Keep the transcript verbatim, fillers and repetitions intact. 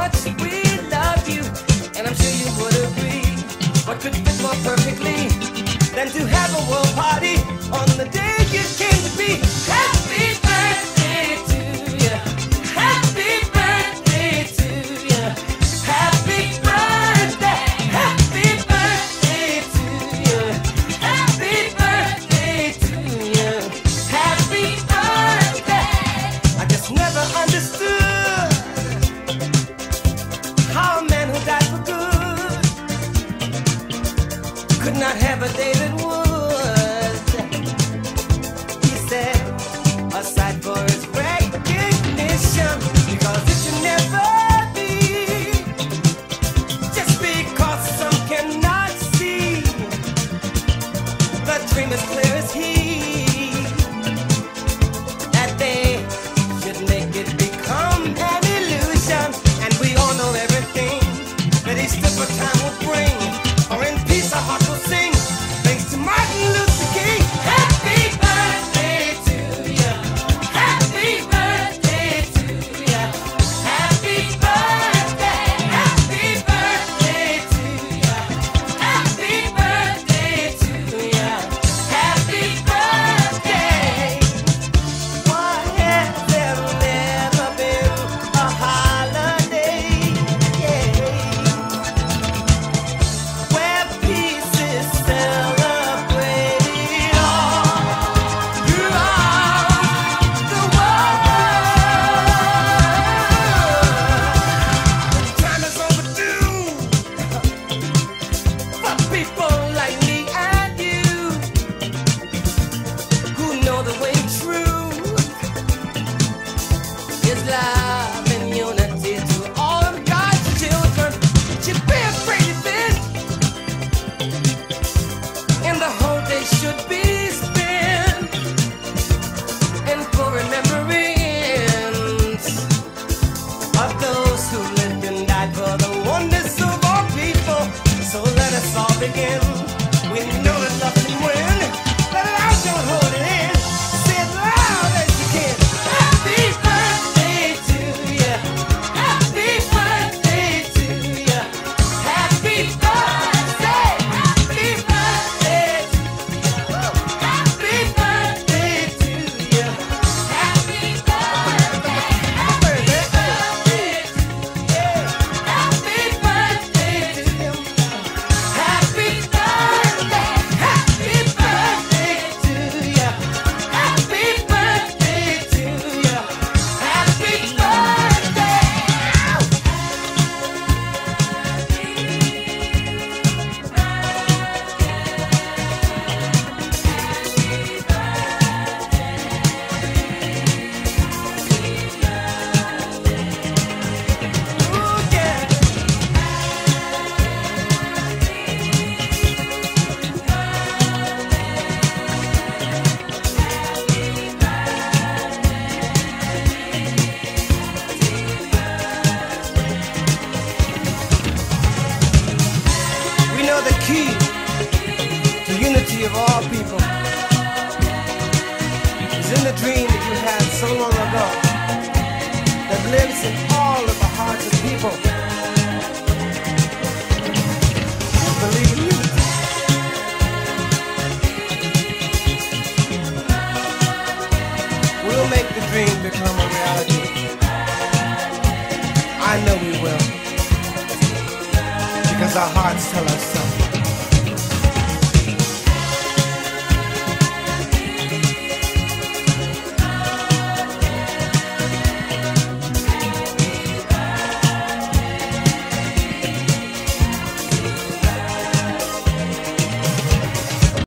much we love you, and I'm sure you would agree. What could fit more perfectly than to have a world party on the day you came to be? Happy birthday to you. Happy birthday to you. Happy birthday. Happy birthday to you. Happy birthday to you. Happy birthday. I just never understood how a man who died for good could not have a David Wood. He said, aside for his recognition, because it should never be, just because some cannot see, the dream is clear as he, that they should make it become an illusion. And we all know everything that each different time will bring, or in peace our heart will sing. Thanks to Martin Luther King. Happy birthday to you. Happy birthday to you. Happy birthday. Happy birthday to you. Happy birthday to you. Happy birthday. Why has there never been a holiday? Yeah. Where peace is celebrated all throughout the world. Time is overdue for people like me and you, who know the way true is love and unity to all of God's children. Should be afraid of it, and the whole day should be spent in full remembrance of those who lived and died for the oneness of all people. So let us all begin. We know that love can win. Let it out, don't hold it in. Say it loud as you can. Happy birthday to you. Happy birthday to you. Happy birthday. Happy birthday to you. Happy birthday to you. Happy birthday. Happy birthday to you. Happy birthday to you. Happy birthday. Happy birthday to you. Happy birthday to you. Happy birthday. Ooh, yeah. We know the key to unity of all people is in the dream that you had so long ago, that lives in all of the hearts of people who believe in unity. We'll make the dream become a reality. I know we will, because our hearts tell us so.